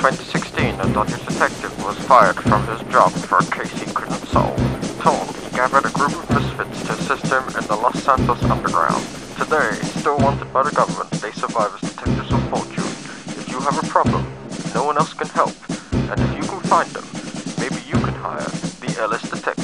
2016, a Dodgers detective was fired from his job for a case he couldn't solve. Told, he gathered a group of misfits to assist him in the Los Santos underground. Today, still wanted by the government, they survive as detectives of fortune. If you have a problem, no one else can help, and if you can find them, maybe you can hire the Ellis detective.